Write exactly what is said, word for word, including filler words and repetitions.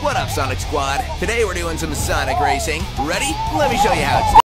What up, Sonic Squad? Today we're doing some Sonic racing. Ready? Let me show you how it's done.